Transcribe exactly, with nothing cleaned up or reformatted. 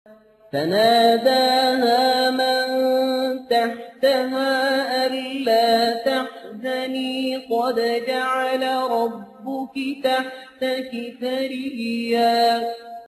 فناداها من تحتها ألا تحزني قد جعل ربك تحتك سريا